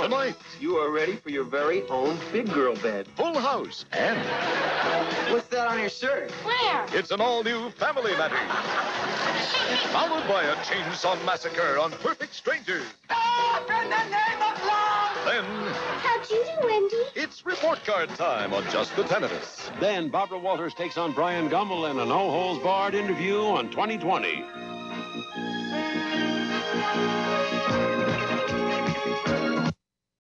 Tonight, You are ready for your very own big girl bed. Full House, and What's that on your shirt? Where? it's an all-new Family Matters. Followed by a chainsaw massacre on Perfect Strangers. Stop in the name of love! Then, How'd you do, Wendy? it's report card time on Just the Ten of Us. Then Barbara Walters takes on Brian Gumbel in a no-holds-barred interview on 2020.